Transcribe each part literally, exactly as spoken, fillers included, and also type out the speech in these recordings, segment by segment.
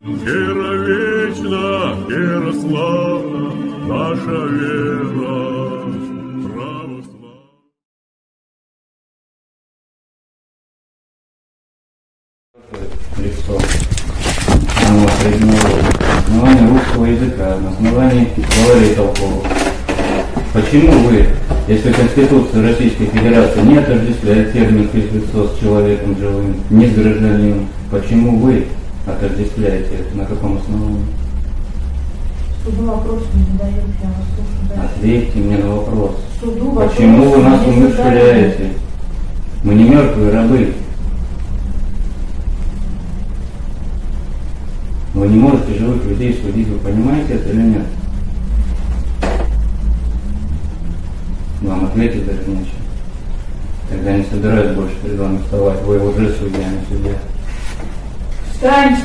Вера вечна, вера славна, наша вера православна. Лицо. На основании русского языка, на основании словарей толковых. Почему вы, если Конституция Российской Федерации не отождествляет термин «физлицо» с человеком живым, не с гражданином, почему вы отождествляете это? На каком основании? Суду вопрос не задаю, я вас слушаю. Ответьте мне на вопрос. Суду почему вы нас не умерщвляете? Мы не мертвые рабы. Вы не можете живых людей судить, вы понимаете это или нет? Вам ответить даже нечего. Тогда я не собираюсь больше перед вами вставать. Вы уже судья, а не судья. Встаньте!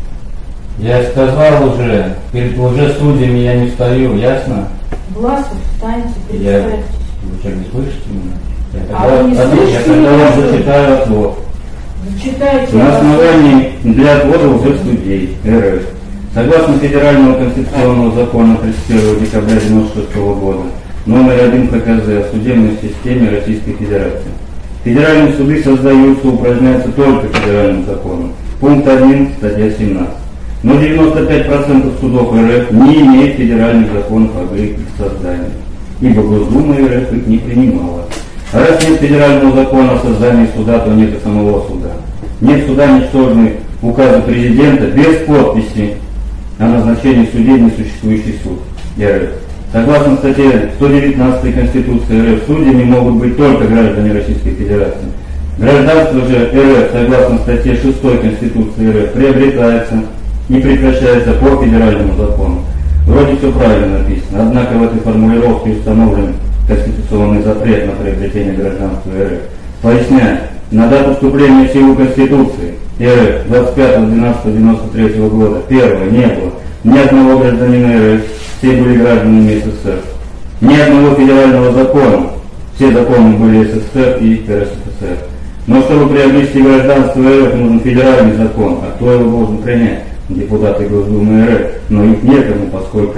Я сказал уже, перед уже судьями я не встаю, ясно? Власов, встаньте, Я... представьтесь. Вы что, не слышите меня? Я А тогда, вы не ответ, слышите я тогда меня? вам зачитаю отвод. Зачитайте. На основании для отвода уже судей РФ. Согласно Федерального конституционного закона тридцать первого декабря девяносто шестого года, номер один ФКЗ о судебной системе Российской Федерации. Федеральные суды создаются, упраздняются только федеральным законом. Пункт один, статья семнадцать. Но девяносто пять процентов судов РФ не имеют федеральных законов об их создании, ибо Госдума РФ их не принимала. А раз нет федерального закона о создании суда, то нет и самого суда. Нет суда, ничтожный указа президента без подписи о назначении судей несуществующий суд РФ. Согласно статье сто девятнадцатой Конституции РФ, судьями могут быть только граждане Российской Федерации. Гражданство же РФ, согласно статье шестой Конституции РФ, приобретается и прекращается по федеральному закону. Вроде все правильно написано, однако в этой формулировке установлен конституционный запрет на приобретение гражданства РФ. Поясняю, на дату вступления в силу Конституции РФ двадцать пятого двенадцатого девяносто третьего года, первого, не было ни одного гражданина РФ, все были гражданами СССР. Ни одного федерального закона, все законы были СССР и РСФСР. Но чтобы приобрести гражданство РФ, нужен федеральный закон, а кто его должен принять? Депутаты Госдумы РФ. Но их некому, поскольку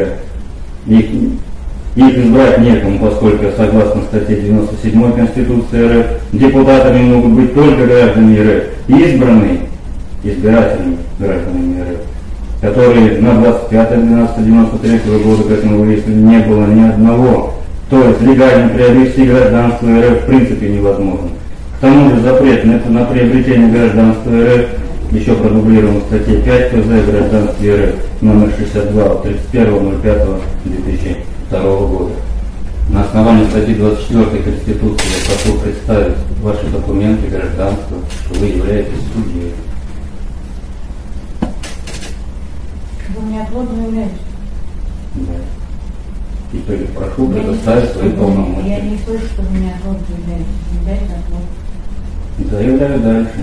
их, их избрать некому, поскольку согласно статье девяносто седьмой Конституции РФ, депутатами могут быть только граждане РФ, избранные избирателями гражданами РФ, которые на двадцать пятое двенадцатое девяносто третьего года к этому выяснили не было ни одного. То есть легально приобрести гражданство РФ в принципе невозможно. К тому же запрет на приобретение гражданства РФ еще продублирован в статье пять ФЗ о гражданстве РФ номер шестьдесят два от тридцать первого ноль пятого две тысячи второго года. На основании статьи двадцать четвёртой Конституции я прошу представить ваши документы гражданства, что вы являетесь судьей. Вы мне отводно являетесь? Да. Теперь прошу предоставить свои полномочия. Я не слышу, что вы мне отводно являетесь. Не дайте отвод. Заявляю дальше.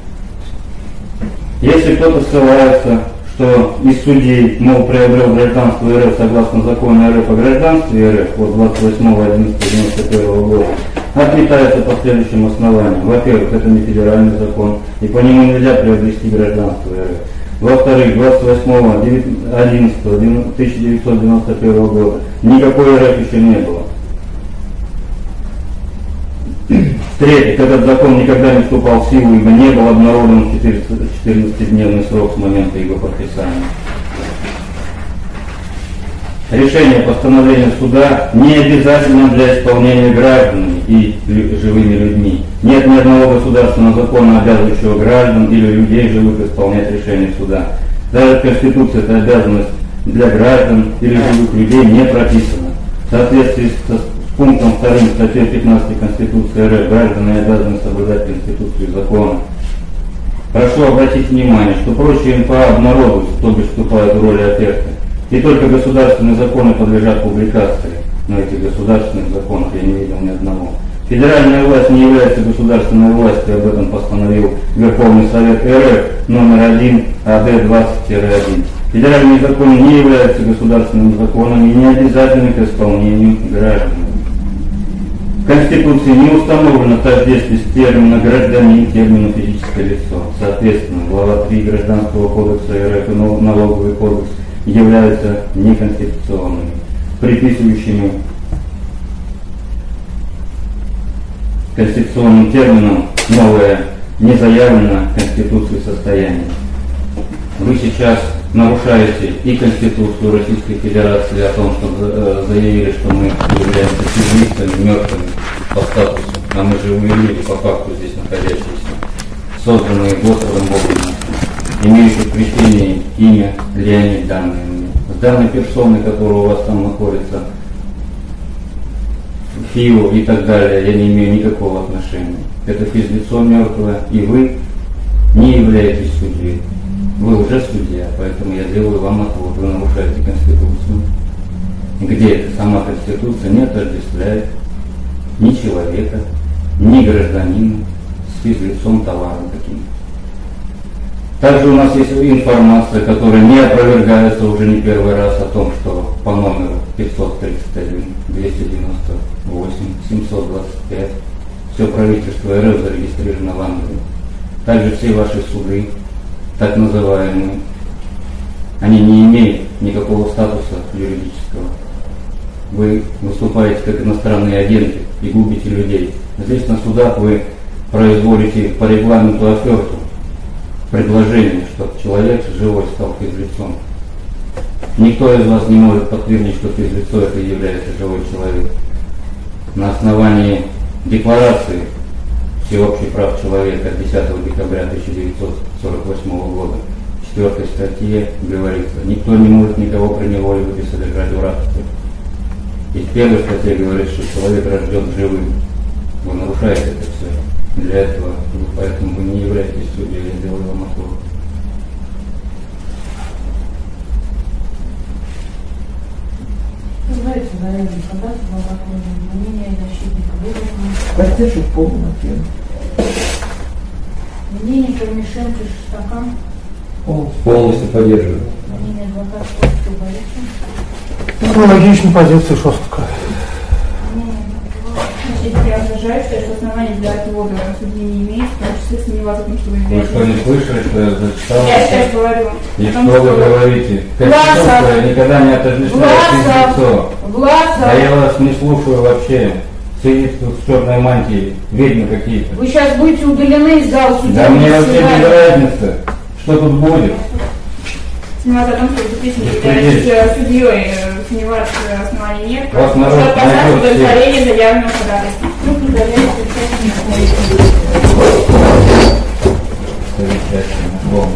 Если кто-то ссылается, что из судей, мол, приобрел гражданство РФ согласно закону РФ о гражданстве РФ от двадцать восьмого одиннадцатого девяносто первого года, отметается по следующим основаниям. Во-первых, это не федеральный закон, и по нему нельзя приобрести гражданство РФ. Во-вторых, двадцать восьмого одиннадцатого тысяча девятьсот девяносто первого года никакой РФ еще не было. В-третьих, этот закон никогда не вступал в силу, ибо не был обнародован в четырнадцатидневный срок с момента его подписания. Решение постановления суда не обязательно для исполнения гражданами и живыми людьми. Нет ни одного государственного закона, обязывающего граждан или людей живых исполнять решение суда. Даже в Конституции эта обязанность для граждан или живых людей не прописана. В соответствии с пунктом вторым статьи пятнадцатой Конституции РФ граждане обязаны соблюдать Конституцию и законы. Прошу обратить внимание, что прочие эн пэ а обнародуются, то бишь вступают в роли оферты. И только государственные законы подлежат публикации. Но этих государственных законов я не видел ни одного. Федеральная власть не является государственной властью, об этом постановил Верховный Совет РФ номер один А Д двадцать один. Федеральные законы не являются государственными законами и не обязательны к исполнению гражданами. В Конституции не установлена тождественность термина «гражданин» термину «физическое лицо». Соответственно, глава три Гражданского кодекса РФ и Налоговый кодекс являются неконституционными, приписывающими конституционным термином новое, не заявлено Конституцией состояние. Вы сейчас нарушаете и Конституцию Российской Федерации о том, что заявили, что мы являемся физлицами, мертвыми по статусу, а мы живые люди по факту здесь находящиеся, созданные Господом Богом, имеющие в крещении имя Леонид данное мне. С данной персоной, которая у вас там находится, Фио и так далее, я не имею никакого отношения. Это физлицо мертвое, и вы не являетесь судьей. Вы уже судья, поэтому я делаю вам отвод. Вы нарушаете Конституцию, где сама Конституция не отождествляет ни человека, ни гражданина с физлицом товаром таким. Также у нас есть информация, которая не опровергается уже не первый раз, о том, что по номеру пятьсот тридцать один двести девяносто восемь семьсот двадцать пять все правительство РФ зарегистрировано в Англии. Также все ваши суды, так называемые, они не имеют никакого статуса юридического. Вы выступаете как иностранные агенты и губите людей. Здесь на судах вы производите по регламенту оферту, предложение, чтобы человек живой стал физлицом. Никто из вас не может подтвердить, что физлицо это и является живой человек. На основании декларации всеобщих прав человека от десятого декабря тысяча девятьсот сорок восьмого года, в четвёртой статье говорится, никто не может никого приневоливать и содержать в рабстве. И в первой статье говорится, что человек рожден живым. Вы нарушаете это все. Для этого, поэтому вы не являетесь судьей, я сделаю вам отвод. Называется заявление подать в лабораторию, мнение защитника выражено. Поддержу полную тему. Мнение Кармишенко Шестакан, Полностью поддерживаю. мнение адвоката Костя Борисовича. Аналогичная позиция Шостака. Значит, я возражаю, что это основание для отвода судьи не имеет, в том числе сомневаться в том, что вы Вы являетесь. что, не слышали, что я зачитал? Я сейчас говорю. И о том, что вы говорите? Власов! Конституция никогда не отождествляет Власов! физлицо. Власов! Да я вас не слушаю вообще. Сидите тут с черной мантией, ведьмы какие-то. Вы сейчас будете удалены из зала судебного Да мне вообще без заседания. разницы, что тут будет. Сомневаться о том, что вы действительно Беспредельщик. являетесь судьей, э, сомневаться оснований нет. Вас народ Что отказаться найдет удовлетворения заявленного ходатайства. Ну, предъявляется Замечательно, ровно.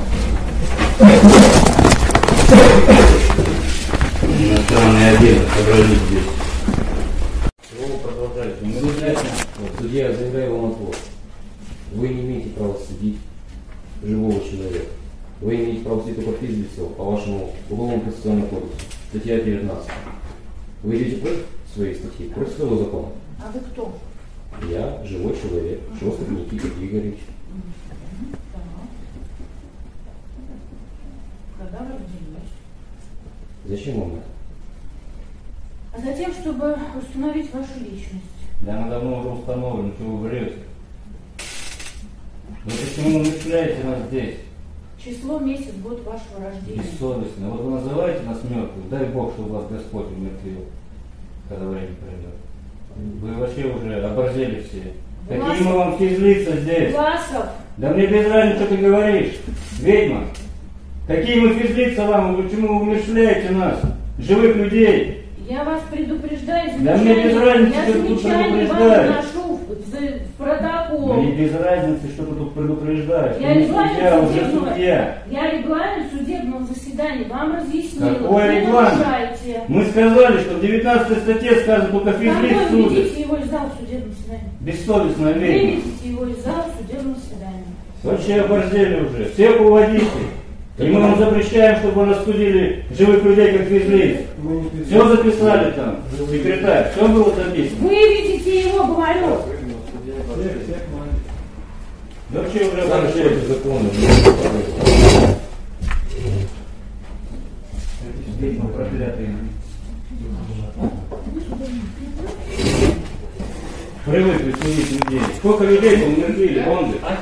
Иностранные агенты собрались здесь. Чего вы продолжаете? Не обязательно. Судья, я заявляю вам отвод. Вы не имеете права судить живого человека. Вы имеете право судить только физлицо по вашему уголовному процессуальному кодексу. Статья девятнадцать. Вы идете против своей статьи, против своего закона? А вы кто? Я живой человек, Шостак Никита Игоревич. Так. Когда вы родились? Зачем вам это? А затем, чтобы установить вашу личность. Да она давно уже установлена, что вы врете. Вы почему умышляете нас здесь? Число, месяц, год вашего рождения. Бессовестно. Вот вы называете нас мертвых, дай Бог, чтобы вас Господь умертвил, когда время пройдет. Вы вообще уже оборзели все. Власов. Какие мы вам физлица здесь? Власов! Да мне без разницы, что ты говоришь. Ведьма. Какие мы физлица вам? Вы почему вы умерщвляете нас? Живых людей. Я вас предупреждаю, Да мне без разницы, я что ты тут замечание вам предупреждаешь. вношу в, в, в протокол. Мне без разницы, что ты тут предупреждаешь. Я Ты не регламент судья, уже судебного, судья. я регламент судебного заседания вам разъяснила. Какой Вы регламент? нарушаете. Мы сказали, что в девятнадцатой статье сказано только физлиц Второй, судит. введите его из зала судебного заседания. Бессовестная ведьма. Выведите его из зала судебного заседания. Вообще оборзели уже. Всех уводите. И мы вам запрещаем, чтобы вы нас судили живых людей как физлиц. Все записали там, секретарь, все было записано. Выведите его, говорю. Вообще уже Сами оборзели. против закона. Ведьма проклятая. привыкли судить людей. Сколько людей умерли в Бонде? А?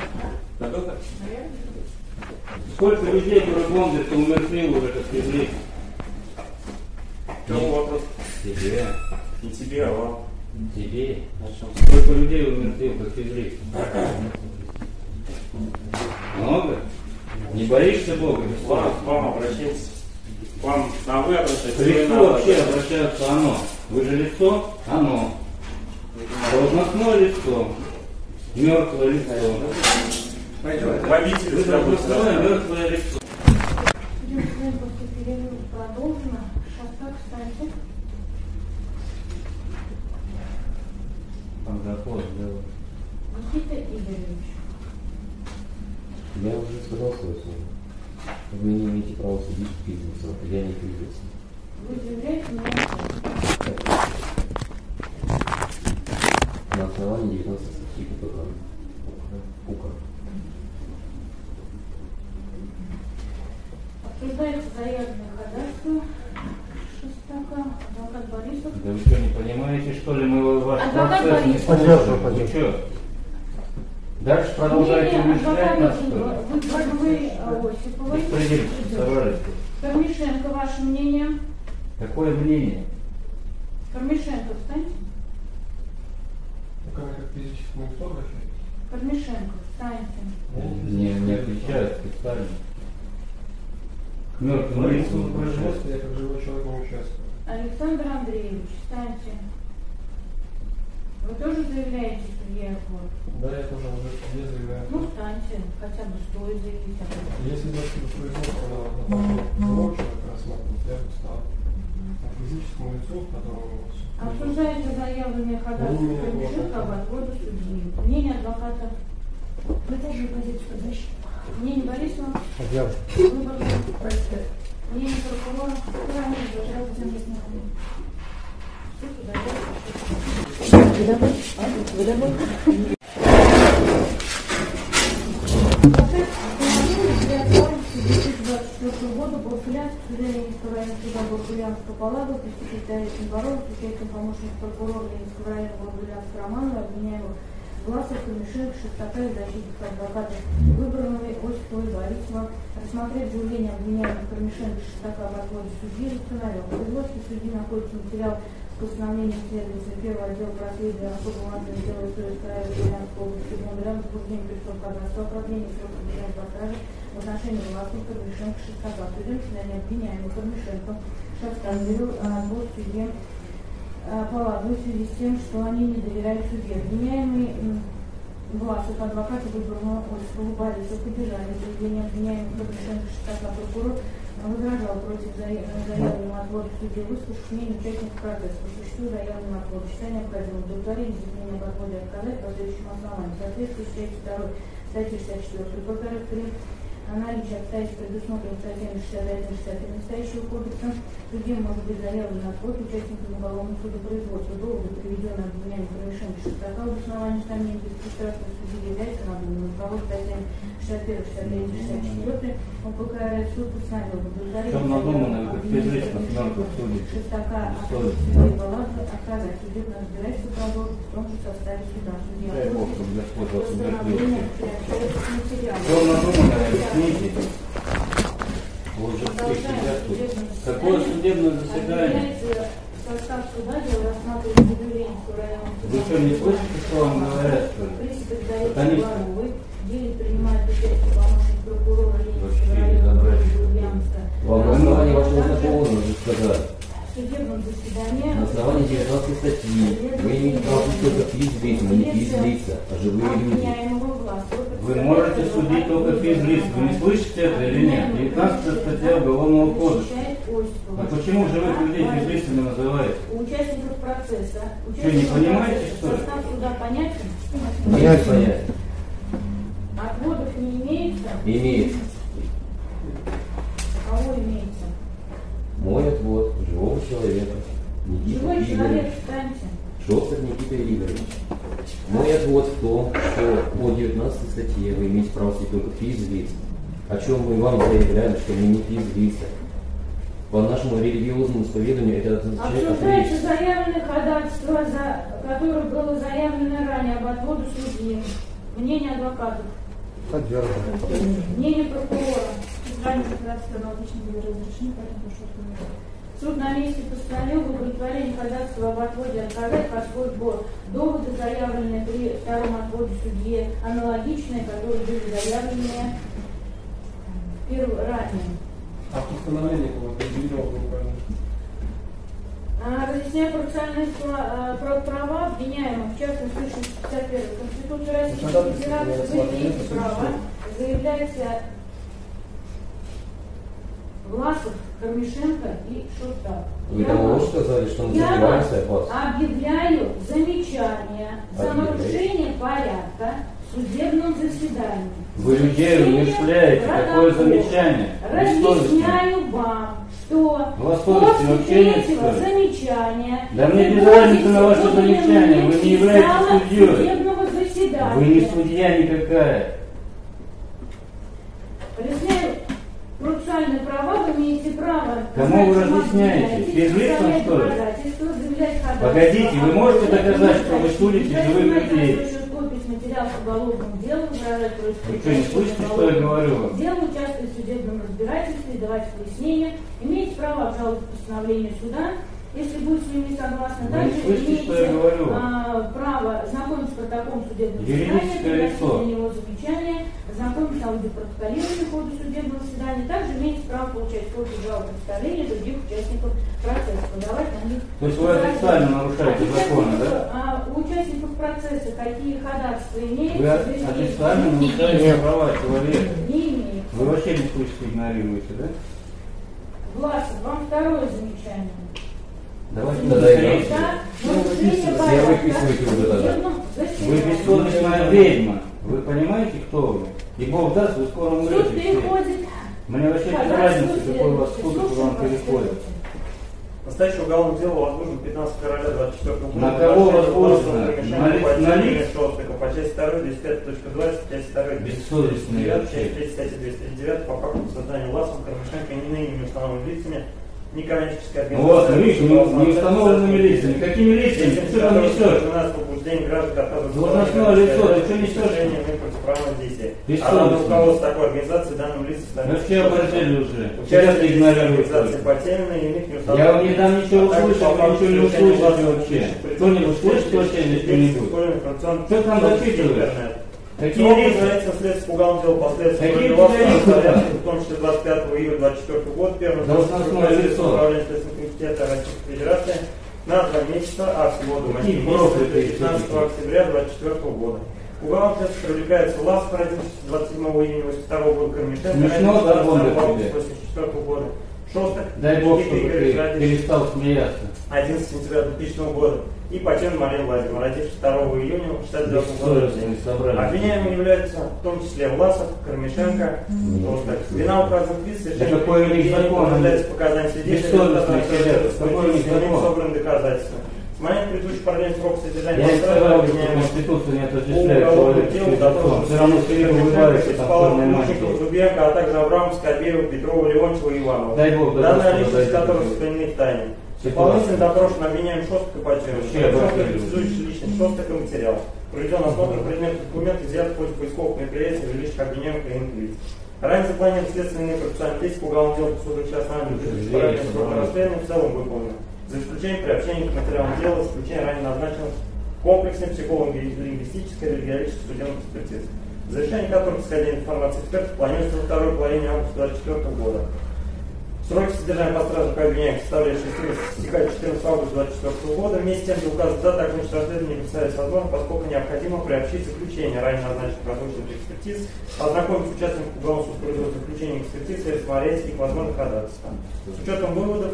Сколько людей, которые в Бонде, умерли уже, как физлиц? Кому вопрос? Тебе. Не тебе, а вам. Тебе. Сколько людей умерли, как физлиц? Много? Не боишься Бога? Вам, вам обращайтесь. Вам на вы обращайтесь. К лицу вообще обращается оно. Вы же лицо? Оно. Должностное лицо. Мертвое лицо. Водитель Вы всегда будет должностное сразу. мертвое лицо. После перерыва продолжено. Сейчас так, кстати. Там заход, да. Никита Игоревич. Я уже сказал свое слово. Вы не имеете права судить физлицо. Я не физлицо. Вы заявляете на На основании девятнадцатой статьи КПК. УК. Обсуждается заявленное ходатайство Шестака, адвокат Борисов. Да вы что, не понимаете, что ли, мы ваш Адвокат процесс не Борисов. слушаем? Вы что? Дальше продолжаете Мнение умешлять нас, адвоката что ли? вы- вы Осиповой. Беспредельщик, товарищи. Кармишенко, ваше мнение? Какое мнение? Кармишенко, встаньте. Как физическому лицу обращаетесь? Кармишенко, встаньте. Не, не отвечают специально. К мертвым лицам. Производство я как живой человек не участвую. Александр Андреевич, встаньте. Вы тоже заявляете, судья Егор? Да, я тоже уже в суде заявляю. Ну, встаньте, хотя бы стоит заявить об этом. Если дальше до производства на живого человека рассматривать, я бы стал. А физическому лицу, которому у вас... Обсуждается заявленное ходатайство Кармишенко об отводе судьи. Мнение адвоката. Вы тоже позицию защиты. Мнение Борисова. Выбор. Мнение прокурора. Вы домой? две тысячи двадцать четвёртого года Баркулянск, Ленинского района суда Баркулянского палаты, секретарь Баров, секретарь помощник прокурора Ленинского района Баркулянского Романова, обвиняемых Власов, Камишек, Шестака и защитных адвокатов Выборновой, Осиповой, Борисова, рассмотреть заявление обвиняемых Камишенко, Шестака об отводе судьи, установил. В производстве судьи находится материал с постановлением следователя первого отдела по расследованию особого материала дела Советского района Баркулянской области, благодаря возбуждению преступного кадастра, продления срока содержания под стражей в отношении Власова, Камишенко, Шестака. Судебное заседание обвиняемых Камишенко, Шестака заявил о отводе судье палаты в связи с тем, что они не доверяют суде. Обвиняемый Власов, адвокат Выборного Осипову, Борисов поддержали заявление обвиняемых Камишенко, Шестака. Прокурор возражал против заявленного отвода в суде, выслушав мнение участников процесса. По существу заявленного отвода считая необходимым удовлетворение заявления об отводе отказать по следующим основаниям. В соответствии с частью второй статьи шестьдесят четыре ПК при наличии обстоятельств, предусмотренных статьями шестьдесят один и шестьдесят три настоящего кодекса, судье может быть заявлен отвод участникам уголовного судопроизводства. Долго приведенное обвинение Камишенко, Шестака в основании сомнений беспристрастного судьи является надуманным. Уголовными статьями шестьдесят один, шестьдесят три, шестьдесят четыре он ПК РФ суд постановил удовлетворение. Чем надумано, как физлично с мертвых судей. Шестака судьи палаты отказать судебное разбирательство продолжить в том же составе суда. Судья Дай Бог, чтобы Господь вас постановление убережет. материала. Чем надумано, объясните. Вот же сидят. Какое судебное заседание? Состав суда дело рассматривается в Ленинского района. Вы что, не слышите, что вам говорят, что ли? Принципе, дает Конечно. Главовой. В деле принимает участие помощник прокурора Ленинского Вообще не района забрать. Ульяновска. Вам на основании вашего знакомого нужно сказать. В судебном заседании На основании девятнадцатой статьи вы имеете право судить только физлица, но не физлица, а живые люди. обвиняемого Власова. Вы можете судить только физлиц. Вы не слышите это или нет? девятнадцатая статья Уголовного кодекса. Защищает Осипова. А почему живых людей физлицами называют? У участников процесса. Что, не понимаете, что ли? Состав суда понятен? Нет понятия. Отводов не имеется? Имеется. Кого имеется? Мой отвод живого человека. Никита Живой человек, Игоревич. встаньте. Шостер Никита Игоревич. Мой отвод в том, что по девятнадцатой статье вы имеете право судить только физлиц. О чем мы вам заявляем, что мы не физлица. По нашему религиозному исповеданию это означает Обсуждается отречься. заявленное ходатайство, за, которое было заявлено ранее об отводу судьи. Мнение адвокатов. Поддерживаю. Мнение прокурора. Ранее ходатайство аналогично было разрешено, поэтому прошу отменить. Суд на месте постановил в удовлетворении ходатайства об отводе отказать, поскольку доводы, заявленные при втором отводе судьи, аналогичные, которые были заявлены первый, ранее. А постановление было определено в указе. А, Разъясняя процессуальные а, про- права обвиняемых, в частности, шестьдесят первой Конституции Российской Федерации, вы имеете право, заявляется Власов, Кармишенко и Шустак. Вы Я там вам- уже сказали, что мы я сомневаемся вам от вас. объявляю замечание за Объявляете. нарушение порядка в судебном заседании. Вы людей умерщвляете. Какое замечание? Разъясняю вам, что У вас совести после вообще нет, третьего что ли? замечания Да мне вы без разницы на будете ваше замечание. Вы не являетесь зала судьей. судебного заседания. Вы не судья никакая. Разъясняю процессуальные права, вы имеете право... Кому вы знать, разъясняете? обвиняетесь, Физлицам, представлять что ли? доказательства, заявлять ходатайство. Погодите, вы можете А доказать, потом что вы судите писать живых материалы, людей? слушать копии с материалов по уголовному делу, выражать против Вы что, не слышите, что я говорю вам? дело, участвовать в судебном разбирательстве, давать пояснения, имеете право обжаловать постановление суда, если будет с ним не согласны. Вы не Также слышите, что я имеете говорю? а, право знакомиться с протоколом судебного Юридическое заседания, лицо. приносить на него замечания, знакомиться с аудиопротоколированием в ходе судебного заседания. Также имеете право получать копии жалоб представления других участников процесса, подавать на них. То есть вы официально нарушаете А законы, участников, да? а у участников процесса какие ходатайства имеются? Вы заявления? официально нарушаете права человека. Не имеют. Вы вообще не слышите, игнорируете, да? Власов, вам второе замечание. Давайте Да, быстрее. Да, нарушение Я порядка выписывайте уже тогда. в судебном Вы заседании. бессовестная ведьма. Вы понимаете, кто вы? И Бог даст, вы скоро Суд умрете. все. переходит. Мне вообще без разницы, какой у вас суд, какой вам переходит. Настоящее уголовное дело возбуждено пятнадцатого февраля двадцать четвёртого года. На кого возбуждено? На ли- на лиц? По части второй, двести пять точка двадцать, часть второй, Бессовестные девять, вообще. часть третья, статья двести девять по факту создания Власом, Кармишенко и иными установленными лицами некоммерческой Ну вот, организации. видите, не, не установленными лицами. Какими лицами? Ты что там несешь? У нас побуждение граждан к отказу от Должностное лицо, ты что несешь? совершения противоправных действий. Бессовестно. А надо руководство такой организации данным лицам Мы все оборзели уже. Сейчас Участие игнорируют. организации потерянной и иных Я вам не дам ничего услышать, вы ничего не услышите вообще. Кто-нибудь слышит вообще или что-нибудь? Что там зачитываешь? Какие Какие лица? лица следствие уголовного дела последствия Какие производства, лица? порядке, в том числе двадцать пятого июля двадцать четвёртого года, первым Должностное лицо. управления Следственного комитета Российской Федерации на два месяца, а всего до восьми Какие месяцев проклятые пятнадцатого октября двадцать четвёртого года. Уголовное следствие привлекается Власов, родившийся двадцать седьмого июня восемьдесят второго года, Кармишенко, Смешно, да, Бондарь тебе? восемьдесят четвёртого года. Шостак, Дай Бог, Никита чтобы Игоревич, ты родившийся перестал смеяться. одиннадцатого сентября двухтысячного года. И Потен Мария Владимировна, родившаяся второго июня шестьдесят девятого года рождения. Бессовестные собрались. Обвиняемым являются в том числе Власов, Кармишенко, Толстак. Вина указанных лиц совершенно какой у них закон? является показанием свидетелей, Бессовестные сидят. Какой у них закон? собраны доказательства. С момента предыдущего продления срока содержания Я и пострадавшего сказал, что обвиняемого Конституция не по отождествляет уголовному человека делу, с языком. Все равно все время улыбаются там черной Плужников, маской. Зубенко, а также Абрамов, Скобеева, Петрова, Леонтьева и Иванова. Дай Бог, да, Данные Господи, личности, дай которые Бог. сохранены в тайне. Ситуация. Дополнительно допрошен обвиняем Шостак и Потева. Вообще обалдели. Характеризующий личность Шостака материал. Проведен осмотр предметов документов, взят в ходе поисковых мероприятий, жилищных обвиняемых и иных лиц. Ранее запланирован следственные процессуальные действия по уголовному делу по суду основным расследованием в целом выполнено. За исключением приобщения к материалам дела, исключение ранее назначенных комплексной психолого-лингвистической и региологической судебных экспертиз. Завершение которых исходя информации экспертов планируется во второй половине августа двадцать четвёртого года. Сроки содержания по стражам по обвиняемым составляют шесть месяцев, истекает четырнадцатого августа двадцать четвёртого года. Вместе с тем, где указывает дата окончания расследования не представляется возможным, поскольку необходимо приобщить заключение ранее назначенных озвученных экспертиз, ознакомить участников уголовного суда заключения экспертиз и рассмотреть их возможных ходатайств. С учетом выводов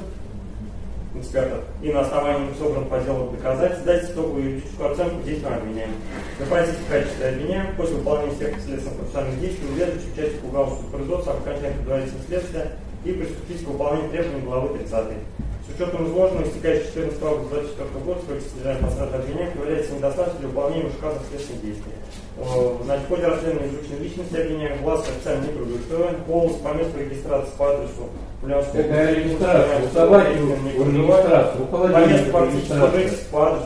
экспертов и на основании собранных по делу доказательств дать итоговую юридическую оценку действиям обвиняемых. Запросить в качестве обвиняемых после выполнения всех следственных процессуальных действий уведомить участников уголовного производства об окончании предварительного следствия и приступить к выполнению требований главы тридцатой. С учетом изложенного, истекающего четырнадцатого августа две тысячи двадцать четвёртого года, срок содержания посадки обвиняемых является недостаточным для выполнения указанных следственных действий. Значит, в ходе расследования изученной личности обвиняемых власть официально не трудоустроен, полностью по месту регистрации по адресу Ульяновского. Какая регистрация? У собаки регистрация, у по месту фактического жительства по адресу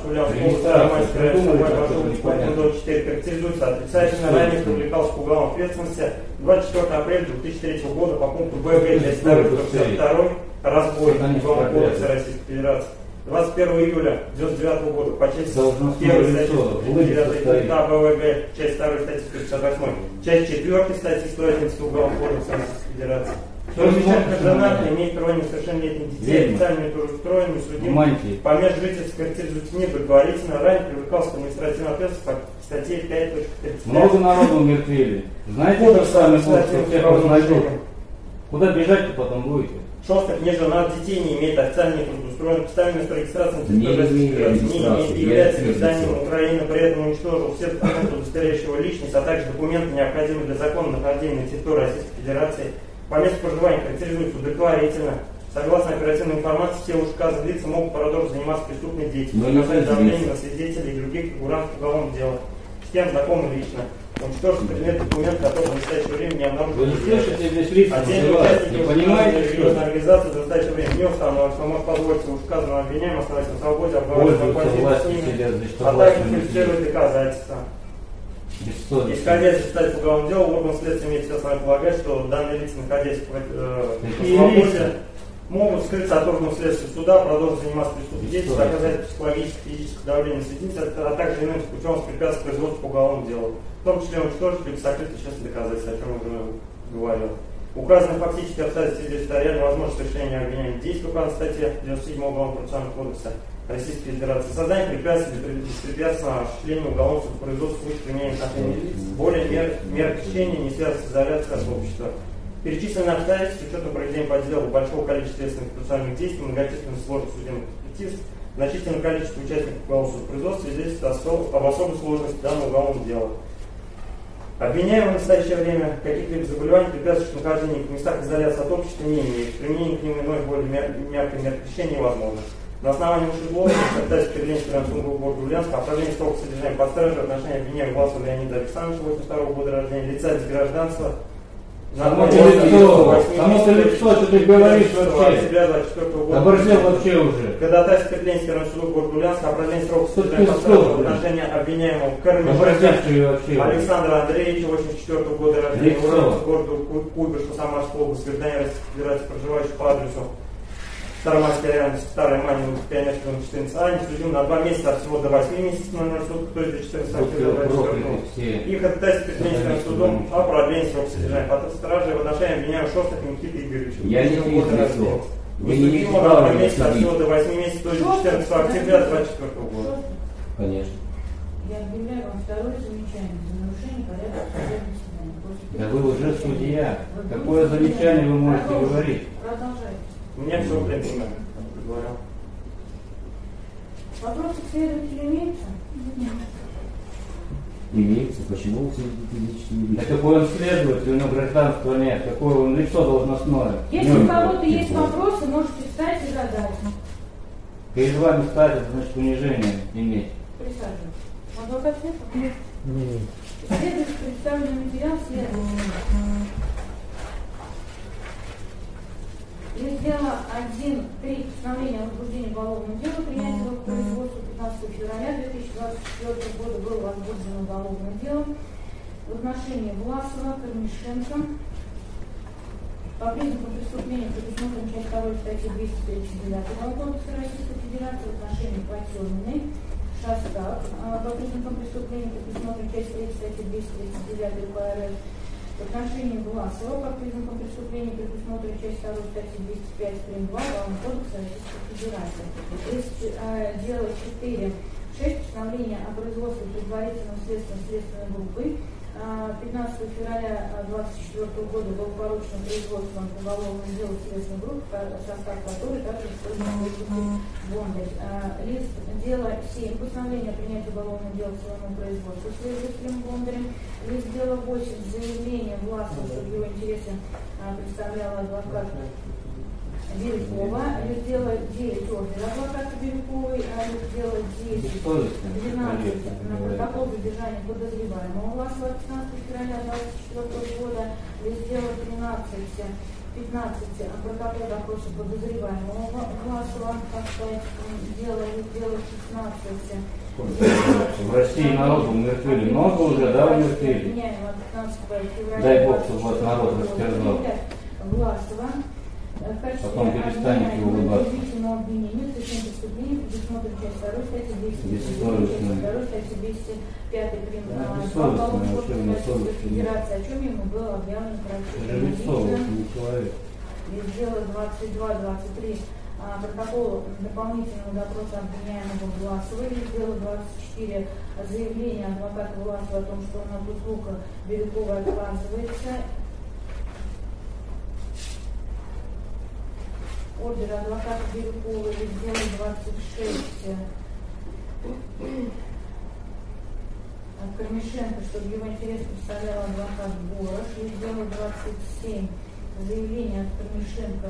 Ульяновского четыре характеризуется отрицательно, ранее привлекался к уголовной ответственности двадцать четвёртого апреля две тысячи третьего года по пункту Б Г часть вторая пятьдесят второй разбой Уголовного кодекса Российской Федерации. двадцать первого июля девяносто девятого года по части первой статьи девятой Б В Г, часть второй статьи сто пятьдесят восемь, часть четвёртой статьи сто одиннадцать Уголовного кодекса Российской Федерации. Замечательно женат, имеет права несовершеннолетних детей, официально трудоустроен, не судим. По месту жительства характеризуется непредварительно, ранее привлекался к административной ответственности по статье пять точка тридцать пять. Много народу умертвили. Знаете, что сами всех найдут? Куда бежать-то потом будете? Шостак не женат, детей не имеет, официально не трудоустроен, поставлен место регистрации на территории Российской Федерации, не имеет, является гражданином Украины, при этом уничтожил все документы, удостоверяющие его личность, а также документы, необходимые для законного нахождения на территории Российской Федерации. По месту проживания характеризуется удовлетворительно. Согласно оперативной информации, все вышеуказанные лица могут продолжить заниматься преступной деятельностью, оказать давление на свидетелей и других фигурантов уголовного дела. С кем знакомы лично. Уничтожить предмет документ, который в настоящее время не обнаружен. Вы не слышите здесь лица? Отдельные участники не понимаете, религиозной организации в настоящее время не установлено, что может позволить вышеуказанному обвиняемому оставаться на свободе, обговаривать на позиции с ними, а также фальсифицировать доказательства. Исходя из результатов уголовного дела, орган следствия имеет все основания полагать, что данные лица, находясь в э, свободе, могут скрыться от органов следствия суда, продолжить заниматься преступной деятельностью, оказать психологическое и физическое давление на свидетелей, а также иным путем воспрепятствовать производству по уголовному делу. В том числе уничтожить либо сокрыть вещественные доказательства, о чем я уже говорил. Указанные фактические обстоятельства свидетельствуют о невозможности решения обвиняемых действий указанной статье девяносто седьмого Уголовного процессуального кодекса Российской Федерации. Создание препятствий для беспрепятственного осуществления уголовного производства в применении отношений лиц. Более мер, мер пресечения не связаны с изоляцией от общества. Перечисленные обстоятельства, с учетом проведения по делу большого количества следственных процессуальных действий, многочисленных сложных судебных экспертиз, значительное количество участников уголовного производства свидетельствует об особой сложности данного уголовного дела. Обвиняемый в настоящее время каких-либо заболеваний, препятствующих нахождению в местах изоляции от общества, не имеет. Применение к ним иной более мягкой меры пресечения невозможно. На основании вышеизложенного, считается переменчивым Рамсунгового города Ульяновска, оправдание срока содержания под стражей в отношении обвиняемого Власова Леонида Александровича, восемьдесят второго года рождения, лица без гражданства. Само ты лицо, само ты лицо, что ты говоришь вообще. Оборзел вообще уже. Ходатайство Петленский Рамсунгового города Ульяновска, оправдание срока содержания под стражей в отношении обвиняемого Кармишева Александра Андреевича, восемьдесят четвёртого года рождения, уроженца города Куйбышева, Самарской области, гражданин Российской Федерации, проживающий по адресу Старомайский район, Старая Манина, Пионерского четырнадцать А, не судим на два месяца, а всего до восьми месяцев номер суда, то есть до четырнадцатого апреля двадцать четвёртого. И ходатайство Петленским судом о продлении срока содержания под стражей в отношении обвиняемого Шостака Никиты Игоревича. Я не вижу. Вы не судим на два месяца, а всего до восьми месяцев, то есть до четырнадцатого октября двадцать четвёртого года. Конечно. Я объявляю вам второе замечание за нарушение порядка судебного заседания. Да вы уже судья. Какое замечание вы можете говорить? Продолжайте. У меня все время говорил. Вопросы к следователю имеются? Имеется. Почему вы физически Да какой он следователь, у него гражданства нет. Какое он лицо должностное. Если у кого-то есть вопросы, можете встать и задать. Перед вами стать, это значит унижение иметь. Присаживайтесь. Адвокат Светов? Нет. Следует представленный материал следователя. Из дела один три постановления о возбуждении уголовного дела, принятия в производству пятнадцатого февраля две тысячи двадцать четвёртого года было возбуждено уголовное дело в отношении Власова, Кармишенко по признакам преступления, предусмотренной часть второй статьи двести тридцать девять Уголовного кодекса Российской Федерации, в отношении Потёминой, Шастак по признакам преступления, предусмотренной часть третьей статьи двести тридцать девять УК РФ, в отношении Власова по признакам преступления, предусмотренной часть второй статьи двести пять прим. два Уголовного кодекса Российской Федерации. Есть э, дело четыре шесть постановления о производстве предварительного следствия следственной группы. пятнадцатого февраля двадцать четвёртого года было поручено производством уголовного дела следственной группы, состав которой также используется Бондарь. Лист дела семь постановления о принятии уголовного дела в своему производству следователем Бондарем. Лист дела восемь заявление Власова, что в его интересе представлял адвокат Бирюкова, раздела девять ордера адвоката Бирюковой, раздела десять, двенадцать на протокол задержания подозреваемого Власова пятнадцатого февраля двадцать четвёртого года, раздела тринадцать, пятнадцать протокол допроса подозреваемого Власова, поставить дело, раздела шестнадцать. В России народу умертвили много уже, да, умертвили? Дай Бог, чтобы вас народ растерзал. Власова. Потом перестанете улыбаться. Обвинению совершения преступления предусмотрена часть второй статьи двести второй статьи двести пятой Федерации, о чем ему было объявлено правительством. Раздела двадцать два двадцать три протокол дополнительного допроса обвиняемого Власова, раздела двадцать четыре заявление адвоката Власова о том, что он от услуг Бирюковой отказывается. Ордер адвоката Бирюковой, раздел двадцать шесть. Кормишенко, чтобы его интерес представлял адвокат Борош, раздел двадцать семь. Заявление от Кормишенко.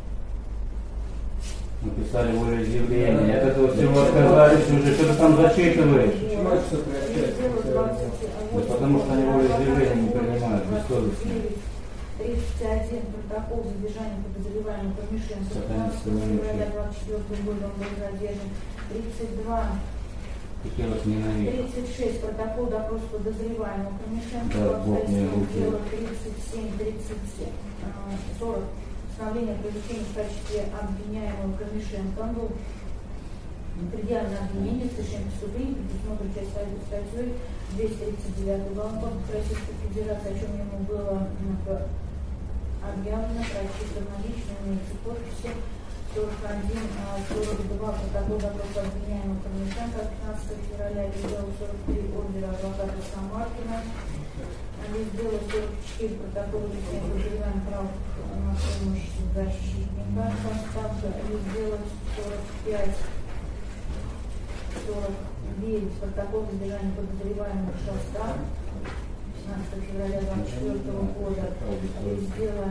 Написали волеизъявление. От этого всего отказались уже. Что ты там зачитываешь? Да потому что они волеизъявление не принимают. Бессовестно. тридцать один протокол задержания подозреваемого Кормишенко пятнадцатого февраля двадцать четвёртого года он был задержан. тридцать два. тридцать шесть протокол допрос подозреваемого Кормишенко. Да, тридцать семь, тридцать семь, сорок. Постановление о привлечении в качестве обвиняемого Кормишенко. Он был предъявлено обвинение в совершении преступления, предусмотрено частью статьей двести тридцать девять Уголовного кодекса Российской Федерации, о чем ему было объявлено, прочитано налично, имеется подписи сорок один сорок два протокол допроса обвиняемого Кормишенко от пятнадцатого февраля, раздела сорок три ордера адвоката Самаркина, раздела сорок четыре протокол решения подозреваемого права на помощь защитника, состав раздела сорок пять сорок девять протокол задержания подозреваемого Шаста пятнадцатого февраля двадцать четвёртого года, раздела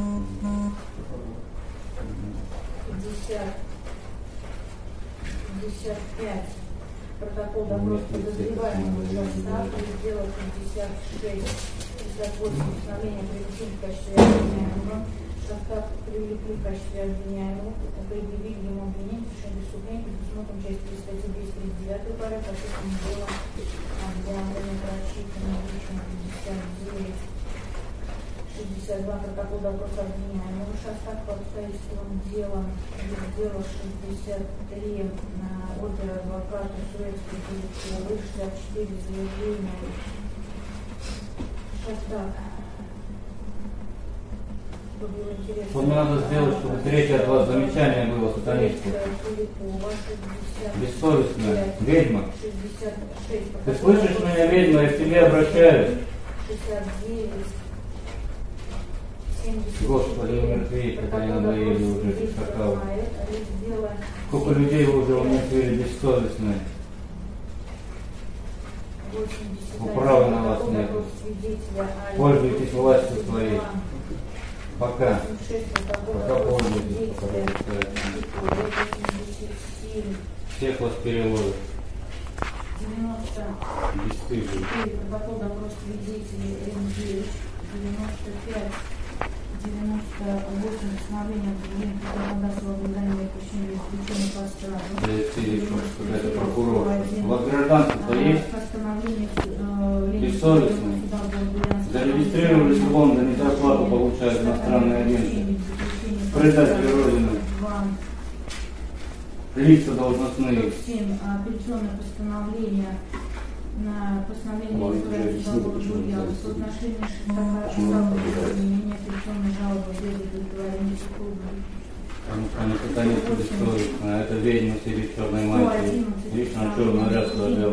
пятьдесят, пятьдесят пять протокол допроса подозреваемого Шаста, раздела пятьдесят шесть, пятьдесят восемь постановление привлечения в качестве обвиняемого Шаста привлекли в качестве обвиняемого, предъявили ему обвинение в совершении преступления, предусмотрен часть три статьи двести тридцать девять параграф, по которому было объявлено прочитано лично пятьдесят девять, шестьдесят два протокол допроса обвиняемого Шаста по обстоятельствам дела, дело шестьдесят три на ордер адвоката Суэцкой Бирюковой, шестьдесят четыре заявления Шаста. Что мне надо сделать, чтобы третье от вас замечание было сатанистское? Бессовестная ведьма. Ты слышишь меня, ведьма, я к тебе обращаюсь. Господи, умертви, как они надоели уже, эти шакалы. Сколько людей вы уже умертвили бессовестные? Управы на вас нет. Пользуйтесь властью своей. Пока. Пока пользуйтесь. Всех вас переловят. девяносто Бесстыжие. протокол допрос свидетелей М9, девяносто пять, девяносто восемь постановление обвинения законодательного обладания причиной исключения по стражу. Да, если какая-то прокурор. У вас гражданство есть? Бессовестно. Зарегистрировались в Лондоне, зарплату получают иностранные агенты. Предатели Родины. Лица должностные. семь. Апелляционное постановление на постановление суда Буржуя в отношении шестого изменения апелляционной жалобы без удовлетворения супруга. Потому что они сатанисты бессовестны, а это ведьма сидит в черной мантии. Видишь, на черную ряску одел.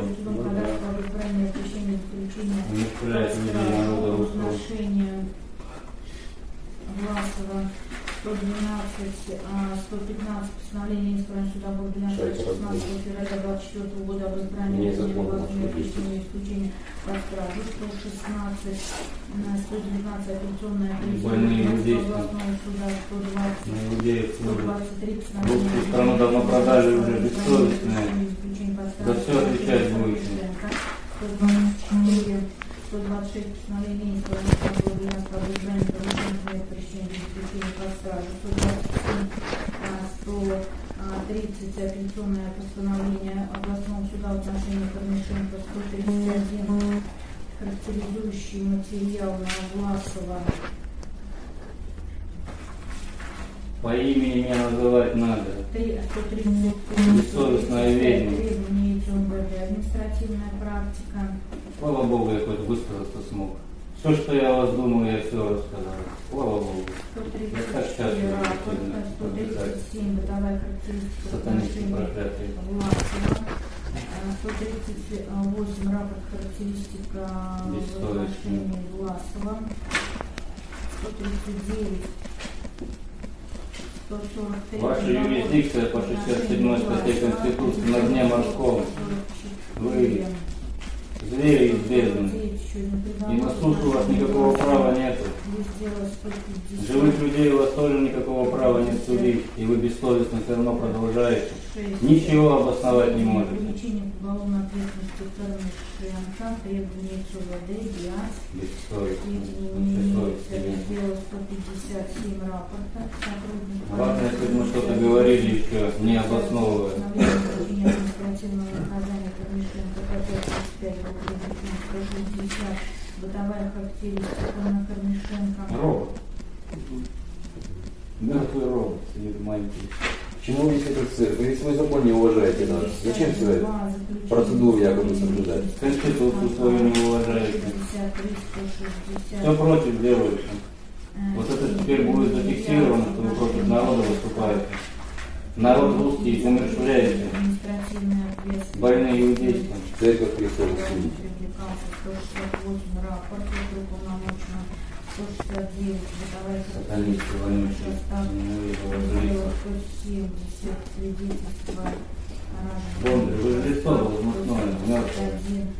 Манипуляет людей народа русского. Власова сто двенадцать, сто пятнадцать постановление Инспекторского суда Бурдулянска шестнадцатого февраля двадцать четвёртого года об избрании главного причины исключения по стражу, сто шестнадцать, сто девятнадцать апелляционное апелляционное областного суда, сто двадцать, сто двадцать три постановление. Русскую страну давно продали уже бессовестные. За все отвечать будете. сто двадцать четыре, сто двадцать шесть постановление Инспекторского суда Бурдулянска об избрании главного причины исключения по стражу, сто двадцать семь, сто тридцать апелляционное постановление областного суда в отношении Корнишенко, сто тридцать один характеризующий материал на Власова. По имени меня называть надо. сто тридцать три Бессовестная ведьма. требования ИТМБД, административная практика. Слава Богу, я хоть высказаться смог. Все, что я о вас думаю, я все рассказал. Слава Богу. сто тридцать четыре рапорта, сто тридцать семь бытовая характеристика Сатанинские проклятия. Власова, сто тридцать восемь рапорт характеристика в отношении Власова, сто тридцать девять, сто сорок три. Ваша юрисдикция по шестьдесят седьмой статье Конституции на дне морском. Вы звери из бездны. И на сушу у вас никакого права нет. Живых людей у вас тоже никакого права нет судить. И вы бессовестно все равно продолжаете. Ничего обосновать не можете. Увеличение уголовной ответственности Корнишенко, требования ЦУВД, ГИАС. Бессовестно. Сделал сто пятьдесят семь рапорта. Ладно, если мы что-то говорили еще, не обосновывая. Административного наказания Корнишенко тридцать пять, сто шестьдесят. Бытовая характеристика на Корнишенко. Робот. Мертвый робот сидит маленький. Почему весь этот цирк? Вы ведь свой закон не уважаете нас. Зачем все это? Процедуру якобы соблюдать. Конституцию свою не уважаете. Все против делаете. Вот это теперь будет зафиксировано, что вы против народа выступаете. Народ русский умерщвляете. Больные иудейством. Церковь Христова судит. сто шестьдесят восемь рапорт, уполномочено, сто шестьдесят девять бытовая Сатанисты вонючие. сто семьдесят свидетельства о Бондарь, вы же лицо возмутное, мертвое.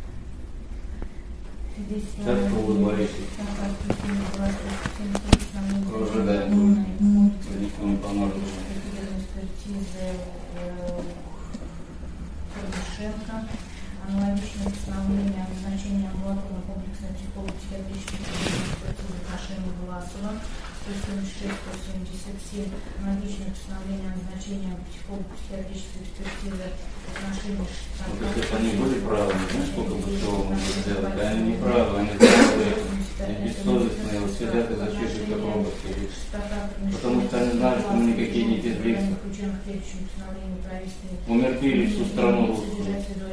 Сейчас что вы говорите? Ожидаем. Никто не поможет. Корнишенко. Аналогичное постановление о назначении амбулаторной комплексной психолого-психиатрической экспертизы в отношении Власова, сто семьдесят шесть сто семьдесят семь. Аналогичное постановление о назначении психолого-психиатрической экспертизы в отношении Вот если бы они были правы, знаешь, сколько бы всего могли сделать? Да они не правы, они правы, они бессовестные, вот сидят и зачитывают как роботы. Потому что они знают, что мы никакие не физлицы. Умертвили всю страну русскую.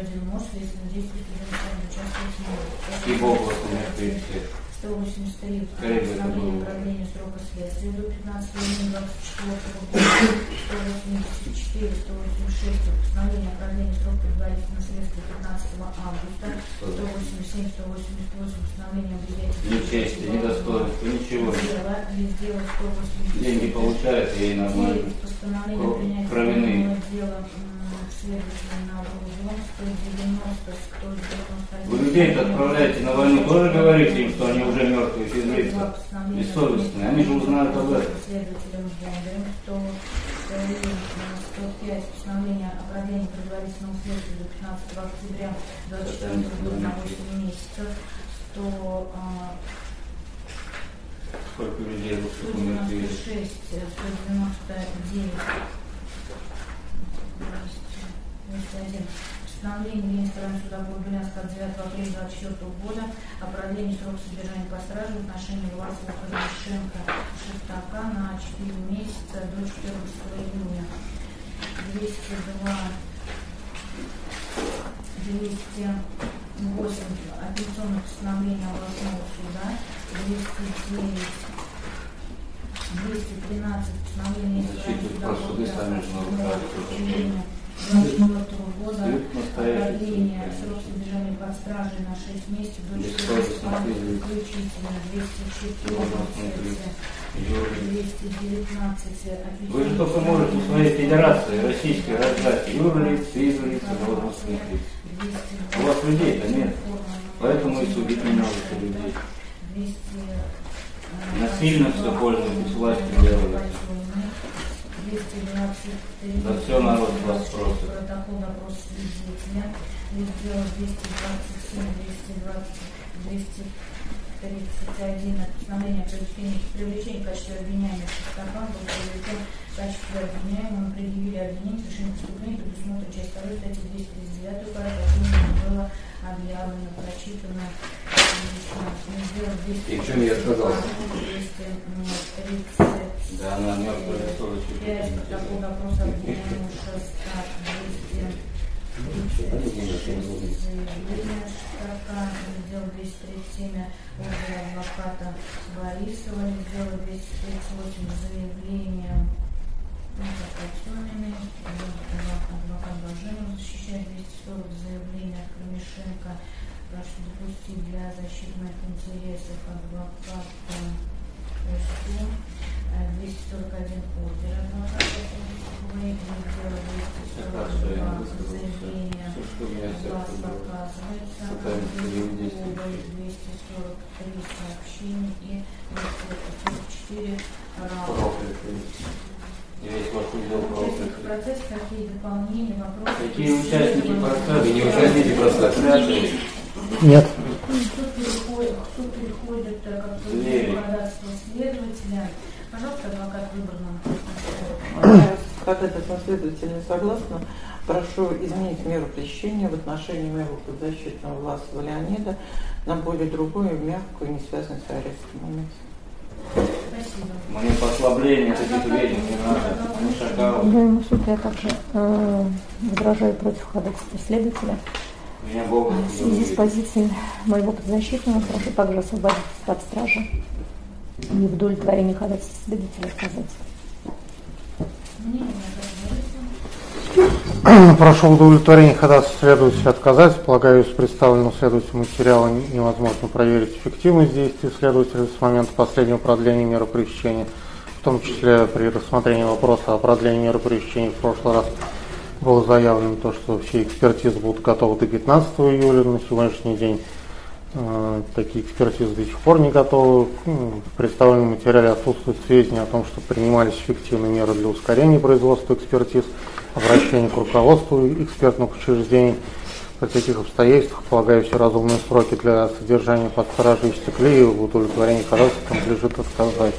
И Бог вас умертвит всех. сто восемьдесят три постановление о продлении срока следствия до пятнадцатого июня двадцать четвёртого года, сто восемьдесят четыре сто восемьдесят шесть постановление о продлении срока предварительного следствия пятнадцатого августа, сто восемьдесят семь сто восемьдесят восемь постановление об изъятии Ни чести, ни достоинства, ничего нет. дело сто восемьдесят Деньги получают, ей нормально. постановление о принятии Кровяные. дела следователя на вооружен, сто девяносто сто девяносто один. Вы людей-то отправляете на войну, тоже говорите им, что они уже мертвые физлицы, бессовестные. Они же узнают об этом. Следователем Бондарем, сто пять постановление о продлении предварительного следствия до пятнадцатого октября двадцать четвёртого года на восемь месяцев, сто Сколько людей русских сто умертвили? девяносто шесть сто девяносто девять двести один. Постановление Инспекторского суда Бурдулянска от девятого апреля двадцать четвёртого года о продлении срока содержания под стражей в отношении Власова Корнишенко Шестака на четыре месяца до четырнадцатого июня. двести два двести восемь апелляционных постановлений областного суда, двести девять двести тринадцать постановлений Инспекторского суда Бурдулянска двадцать четвёртого года продление срок содержания под стражей на шесть месяцев до четырнадцатого включительно, двести четырнадцать двести девятнадцать. Вы же только можете в своей федерации российской раздать юрлиц, физлиц, должностных лиц. У вас людей-то нет. Поэтому и судить не можете людей. Насильно все пользуетесь, властью делаете. Да все народ вас просит. Протокол допроса свидетеля. двести двадцать семь, двести двадцать, двести тридцать один. Постановление о привлечении, привлечении в качестве обвиняемого Шестакан был привлечен в качестве обвиняемого. Предъявили обвинение в совершении преступления, предусмотрено часть второй статьи двести тридцать девять, которая было объявлено, прочитано. И в чем я отказался? Да, она мертвая лицо. Протокол допроса обвиняемого Шестак, двести Дело двести тридцать семь отзыв адвоката Борисова, дело двести тридцать восемь заявление Катюнины, адвокат Баженов защищает двести сорок заявление от Кремешенко, прошу допустить для защиты моих интересов адвоката Усту, двести сорок один ордер адвоката Усту, дело двести сорок два заявление глаз показывается, двести сорок три сообщения и двести сорок четыре участники процесса, какие дополнения, вопросы? Какие участники процесса? Вы не участники процесса? Нет. Кто переходит, кто переходит как ходатайство следователя? Пожалуйста, адвокат Выборгман. Ходатайство следователя не согласна. Прошу изменить меру пресечения в отношении моего подзащитного Власова Леонида на более другую, мягкую, не связанную с арестом. Спасибо. Мне послабление таких ведень не надо. Не шагал. Уважаемый суд, я также э, возражаю против ходатайства следователя. Меня Бог В связи с позицией моего подзащитного прошу также освободить из-под стражи и в удовлетворении ходатайства следователя отказать. Мнение Борисова. Прошу в удовлетворении ходатайства следователя отказать. Полагаю, из представленного следователя материала невозможно проверить эффективность действий следователя с момента последнего продления меры пресечения, в том числе при рассмотрении вопроса о продлении меры пресечения в прошлый раз было заявлено то, что все экспертизы будут готовы до пятнадцатого июля. На сегодняшний день э, такие экспертизы до сих пор не готовы. В представленном материале отсутствуют сведения о том, что принимались эффективные меры для ускорения производства экспертиз, обращения к руководству экспертных учреждений. При таких обстоятельствах, полагаю, все разумные сроки для содержания под стражей истекли, и в удовлетворении ходатайства надлежит отказать.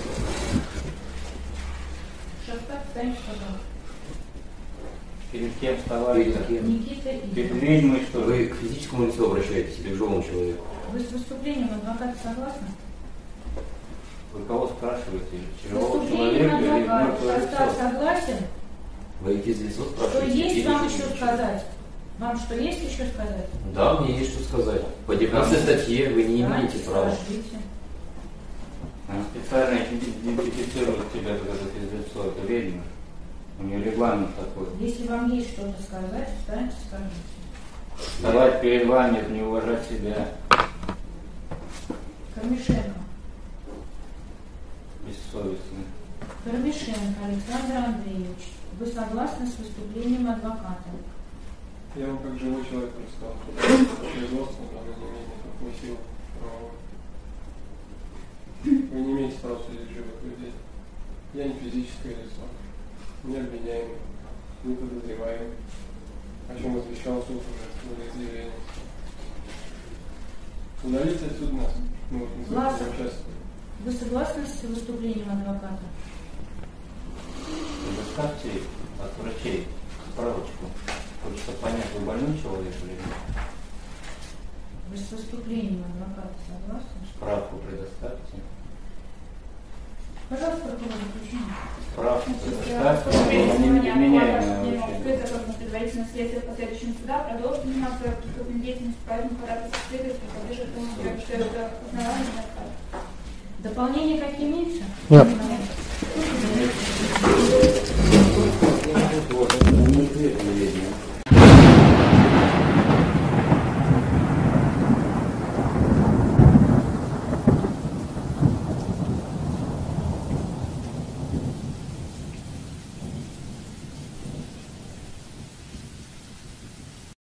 Перед кем вставали? Никита и Перед ведьмой, что Вы к физическому лицу обращаетесь или к живому человеку? Вы с выступлением адвоката согласны? Вы кого спрашиваете? С Живого выступлением человека или адвоката мертвое состав лицо? согласен? Вы физлицо Что спрашиваете? есть или вам физическое еще лицо? сказать? Вам что есть еще сказать? Да, мне есть что сказать. По девятнадцатой статье вы не Да, имеете права. скажите. Она специально идентифицирует тебя, как это физлицо, это ведьма. У нее регламент такой. Если вам есть что-то сказать, встаньте, скажите. Вставать перед вами, это не уважать себя. Кормишенко. Бессовестный. Кормишенко Александр Андреевич, вы согласны с выступлением адвоката? Я вам как живой человек рассказал, что производство оно не имеет никакой силы правовой. Вы не имеете права судить живых людей. Я не физическое лицо, не обвиняемый, не подозреваемый, о чем извещал суд уже в изъявлении. Удалите отсюда нас, мы вот не Власов, участвуем. вы согласны с выступлением адвоката? Предоставьте от врачей справочку. Хочется понять, вы больной человек или нет. Вы с выступлением адвоката согласны? Справку предоставьте. Пожалуйста, прокурор, заключение. Справку Поскольку предоставьте. времени Не внимания меняемая не очень. открыто, как на предварительном следствии в последующем суда, продолжит заниматься преступной деятельностью, поэтому ходатайство следователя поддерживает, что это основание для отказа. Дополнения какие имеются? Нет.